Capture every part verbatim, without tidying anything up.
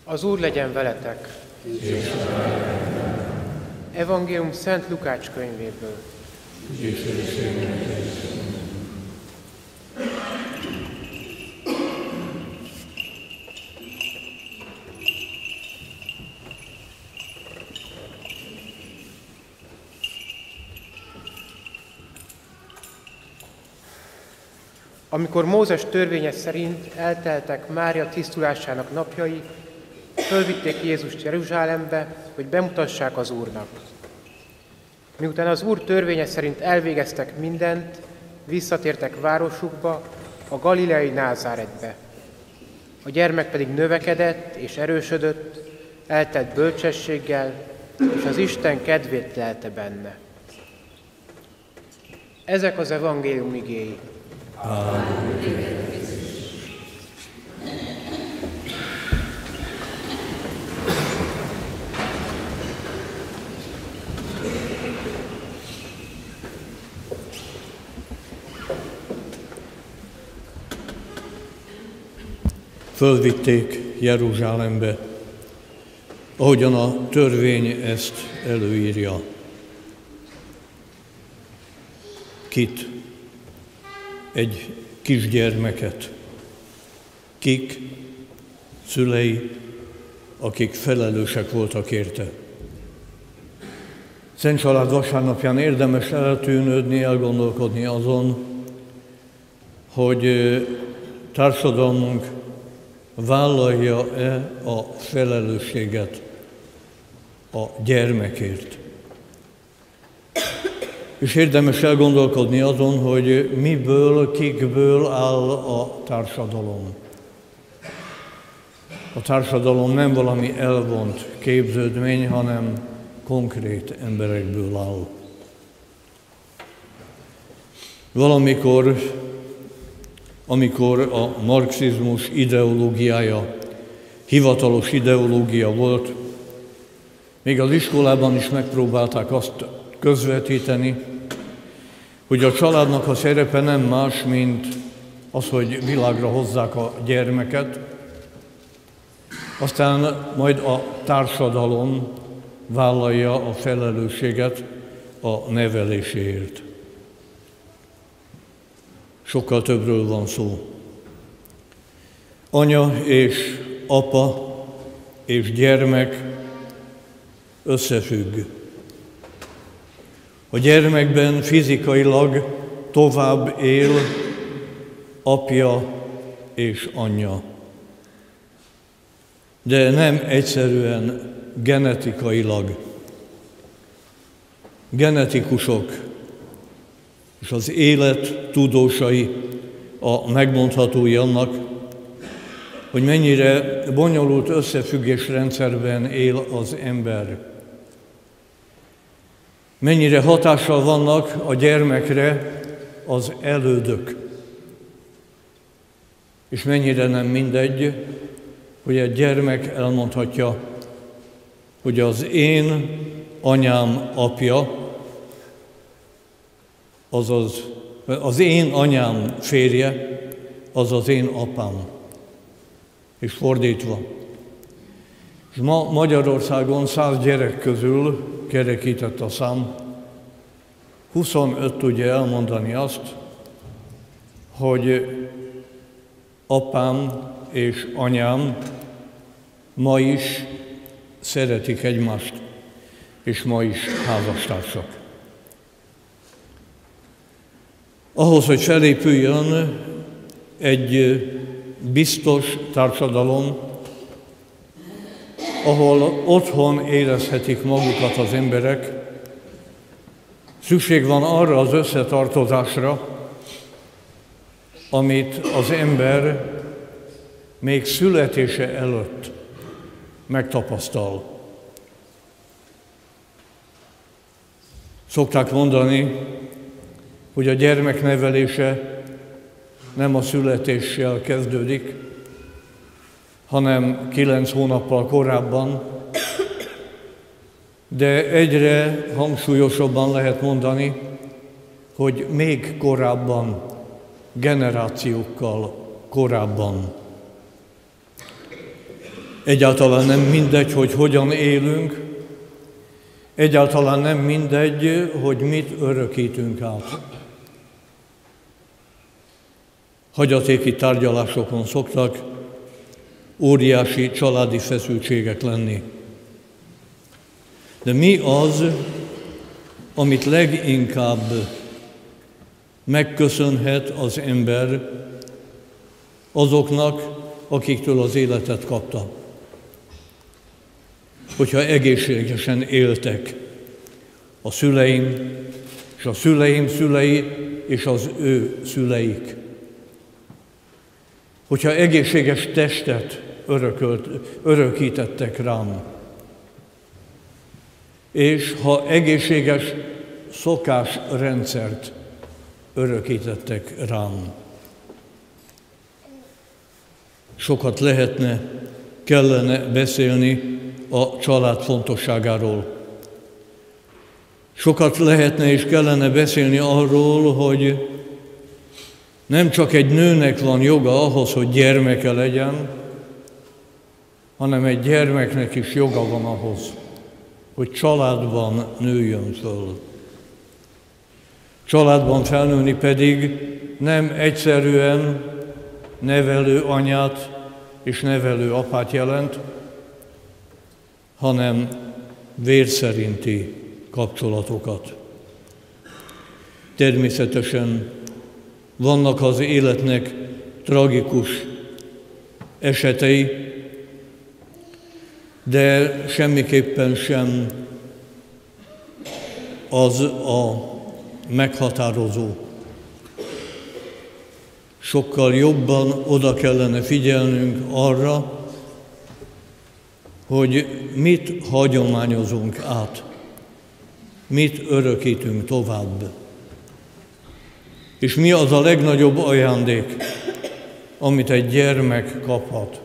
Az Úr legyen veletek! Evangélium Szent Lukács könyvéből. Amikor Mózes törvénye szerint elteltek Mária tisztulásának napjai, fölvitték Jézust Jeruzsálembe, hogy bemutassák az Úrnak. Miután az Úr törvénye szerint elvégeztek mindent, visszatértek városukba, a galileai Názáretbe. A gyermek pedig növekedett és erősödött, eltelt bölcsességgel, és az Isten kedvét lelte benne. Ezek az evangélium igéi. Fölvitték Jeruzsálembe, ahogyan a törvény ezt előírja. Kit? Egy kisgyermeket. Kik? Szülei, akik felelősek voltak érte. Szent Család vasárnapján érdemes eltűnődni, elgondolkodni azon, hogy társadalmunk vállalja-e a felelősséget a gyermekért. És érdemes elgondolkodni azon, hogy miből, kikből áll a társadalom. A társadalom nem valami elvont képződmény, hanem konkrét emberekből áll. Valamikor, amikor a marxizmus ideológiája hivatalos ideológia volt, még az iskolában is megpróbálták azt közvetíteni, hogy a családnak a szerepe nem más, mint az, hogy világra hozzák a gyermeket, aztán majd a társadalom vállalja a felelősséget a neveléséért. Sokkal többről van szó. Anya és apa és gyermek összefügg. A gyermekben fizikailag tovább él apja és anyja. De nem egyszerűen genetikailag. Genetikusok és az élet tudósai a megmondhatói annak, hogy mennyire bonyolult összefüggésrendszerben él az ember. Mennyire hatással vannak a gyermekre az elődök. És mennyire nem mindegy, hogy egy gyermek elmondhatja, hogy az én anyám apja, azaz az én anyám férje, az az én apám. És fordítva. És ma Magyarországon száz gyerek közül kerekített a szám, huszonöt tudja elmondani azt, hogy apám és anyám ma is szeretik egymást, és ma is házastársak. Ahhoz, hogy felépüljön egy biztos társadalom, ahol otthon érezhetik magukat az emberek, szükség van arra az összetartozásra, amit az ember még születése előtt megtapasztal. Szokták mondani, hogy a gyermek nevelése nem a születéssel kezdődik, hanem kilenc hónappal korábban, de egyre hangsúlyosabban lehet mondani, hogy még korábban, generációkkal korábban. Egyáltalán nem mindegy, hogy hogyan élünk, egyáltalán nem mindegy, hogy mit örökítünk át. Hagyatéki tárgyalásokon szoktak óriási családi feszültségek lenni. De mi az, amit leginkább megköszönhet az ember azoknak, akiktől az életet kapta? Hogyha egészségesen éltek a szüleim, és a szüleim szülei, és az ő szüleik. Hogyha egészséges testet örökölt, örökítettek rám, és ha egészséges szokásrendszert örökítettek rám. Sokat lehetne, kellene beszélni a család fontosságáról. Sokat lehetne és kellene beszélni arról, hogy nem csak egy nőnek van joga ahhoz, hogy gyermeke legyen, hanem egy gyermeknek is joga van ahhoz, hogy családban nőjön föl. Családban felnőni pedig nem egyszerűen nevelő anyát és nevelő apát jelent, hanem vérszerinti kapcsolatokat. Természetesen vannak az életnek tragikus esetei, de semmiképpen sem az a meghatározó. Sokkal jobban oda kellene figyelnünk arra, hogy mit hagyományozunk át, mit örökítünk tovább. És mi az a legnagyobb ajándék, amit egy gyermek kaphat.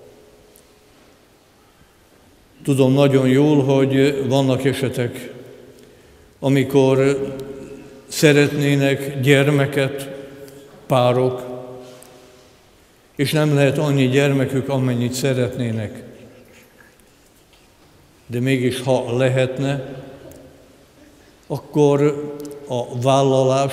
Tudom nagyon jól, hogy vannak esetek, amikor szeretnének gyermeket párok, és nem lehet annyi gyermekük, amennyit szeretnének. De mégis, ha lehetne, akkor a vállalás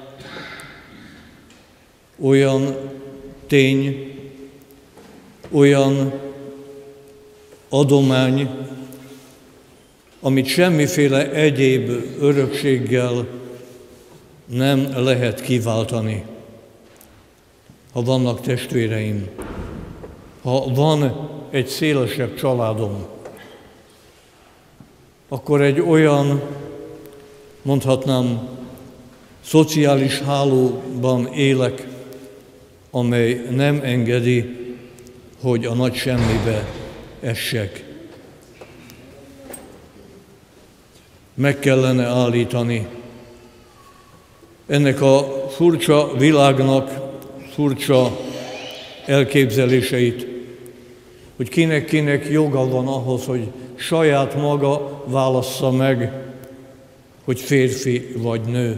olyan tény, olyan adomány, amit semmiféle egyéb örökséggel nem lehet kiváltani. Ha vannak testvéreim, ha van egy szélesebb családom, akkor egy olyan, mondhatnám, szociális hálóban élek, amely nem engedi, hogy a nagy semmibe essek. Meg kellene állítani ennek a furcsa világnak furcsa elképzeléseit, hogy kinek-kinek joga van ahhoz, hogy saját maga válassza meg, hogy férfi vagy nő.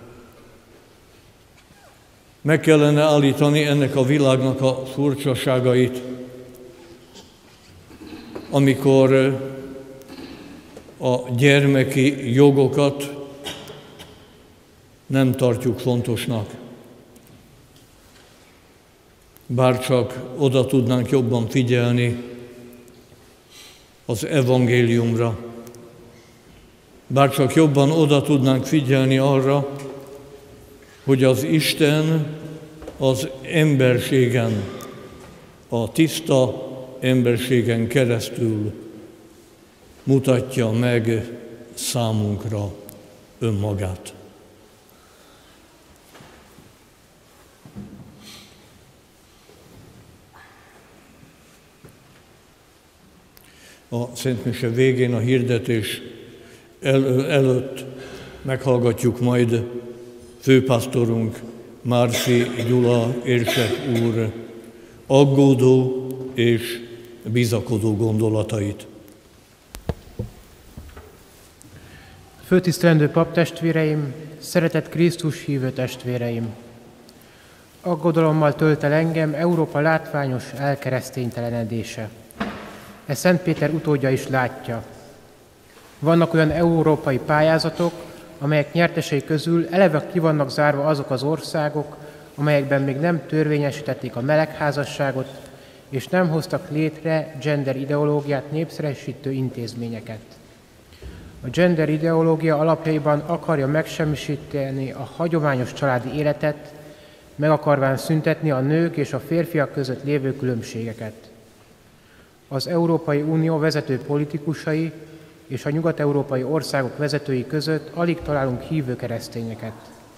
Meg kellene állítani ennek a világnak a furcsaságait, amikor a gyermeki jogokat nem tartjuk fontosnak. Bárcsak oda tudnánk jobban figyelni az evangéliumra, bárcsak jobban oda tudnánk figyelni arra, hogy az Isten az emberségen, a tiszta emberségen keresztül mutatja meg számunkra önmagát. A Szentmise végén a hirdetés el, előtt meghallgatjuk majd főpásztorunk Márfi Gyula érsek úr aggódó és bizakodó gondolatait. Főtisztelendő paptestvéreim, szeretett Krisztus hívő testvéreim! Aggodalommal tölt el engem Európa látványos elkereszténytelenedése. Ezt Szent Péter utódja is látja. Vannak olyan európai pályázatok, amelyek nyertesei közül eleve ki vannak zárva azok az országok, amelyekben még nem törvényesítették a melegházasságot, és nem hoztak létre gender ideológiát népszerűsítő intézményeket. A gender ideológia alapjaiban akarja megsemmisíteni a hagyományos családi életet, meg akarván szüntetni a nők és a férfiak között lévő különbségeket. Az Európai Unió vezető politikusai és a nyugat-európai országok vezetői között alig találunk hívő keresztényeket.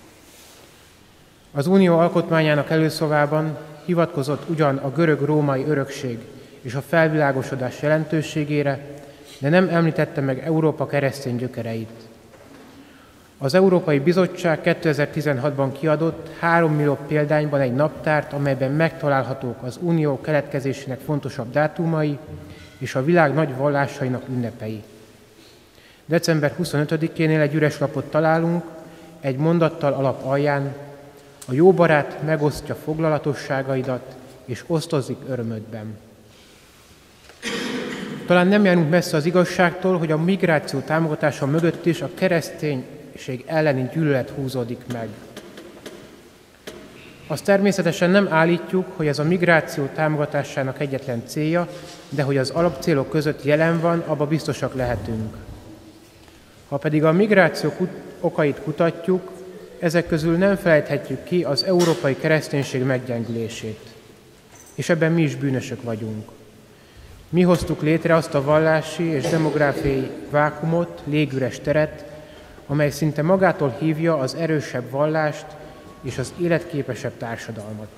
Az Unió alkotmányának előszavában hivatkozott ugyan a görög-római örökség és a felvilágosodás jelentőségére, de nem említette meg Európa keresztény gyökereit. Az Európai Bizottság kétezer-tizenhatban kiadott három millió példányban egy naptárt, amelyben megtalálhatók az Unió keletkezésének fontosabb dátumai és a világ nagy vallásainak ünnepei. december huszonötödikénél egy üres lapot találunk, egy mondattal alap alján: a jó barát megosztja foglalatosságaidat, és osztozik örömödben. Talán nem járunk messze az igazságtól, hogy a migráció támogatása mögött is a kereszténység elleni gyűlölet húzódik meg. Azt természetesen nem állítjuk, hogy ez a migráció támogatásának egyetlen célja, de hogy az alapcélok között jelen van, abba biztosak lehetünk. Ha pedig a migráció kut- okait kutatjuk, ezek közül nem felejthetjük ki az európai kereszténység meggyengülését. És ebben mi is bűnösök vagyunk. Mi hoztuk létre azt a vallási és demográfiai vákumot, légüres teret, amely szinte magától hívja az erősebb vallást és az életképesebb társadalmat.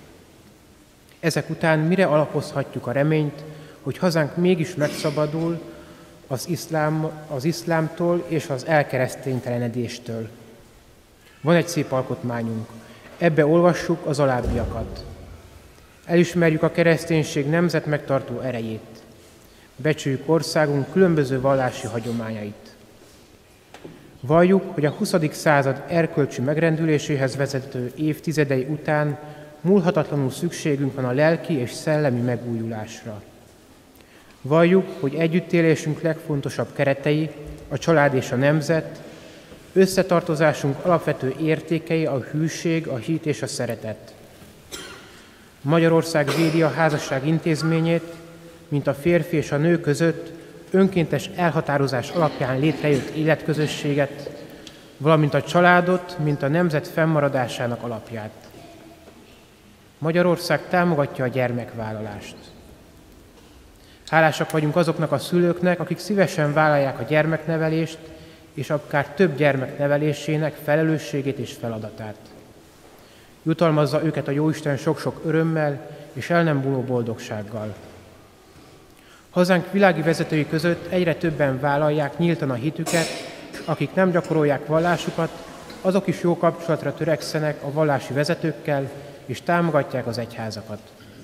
Ezek után mire alapozhatjuk a reményt, hogy hazánk mégis megszabadul az, iszlám, az iszlámtól és az elkereszténytelenedéstől? Van egy szép alkotmányunk, ebbe olvassuk az alábbiakat. Elismerjük a kereszténység nemzet megtartó erejét. Becsüljük országunk különböző vallási hagyományait. Valljuk, hogy a huszadik század erkölcsi megrendüléséhez vezető évtizedei után múlhatatlanul szükségünk van a lelki és szellemi megújulásra. Valljuk, hogy együttélésünk legfontosabb keretei, a család és a nemzet, összetartozásunk alapvető értékei a hűség, a hit és a szeretet. Magyarország védi a házasság intézményét, mint a férfi és a nő között önkéntes elhatározás alapján létrejött életközösséget, valamint a családot, mint a nemzet fennmaradásának alapját. Magyarország támogatja a gyermekvállalást. Hálásak vagyunk azoknak a szülőknek, akik szívesen vállalják a gyermeknevelést, és akár több gyermek nevelésének felelősségét és feladatát. Jutalmazza őket a Jóisten sok-sok örömmel és el nem múló boldogsággal. Hazánk világi vezetői között egyre többen vállalják nyíltan a hitüket, akik nem gyakorolják vallásukat, azok is jó kapcsolatra törekszenek a vallási vezetőkkel, és támogatják az egyházakat.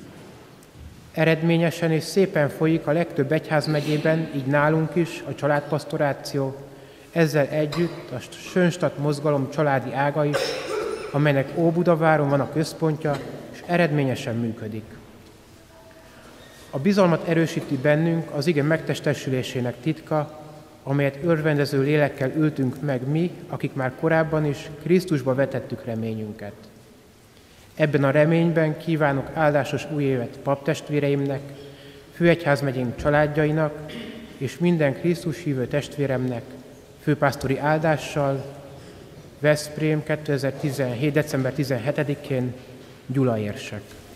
Eredményesen és szépen folyik a legtöbb egyházmegyében, így nálunk is, a családpastoráció, ezzel együtt a Sönstadt mozgalom családi ága is, amelynek Óbudaváron van a központja, és eredményesen működik. A bizalmat erősíti bennünk az ige megtestesülésének titka, amelyet örvendező lélekkel ültünk meg mi, akik már korábban is Krisztusba vetettük reményünket. Ebben a reményben kívánok áldásos új évet paptestvéreimnek, főegyházmegyénk családjainak és minden Krisztus hívő testvéremnek, főpásztori áldással, Veszprém kétezer-tizenhét. december tizenhetedikén, Gyula érsek.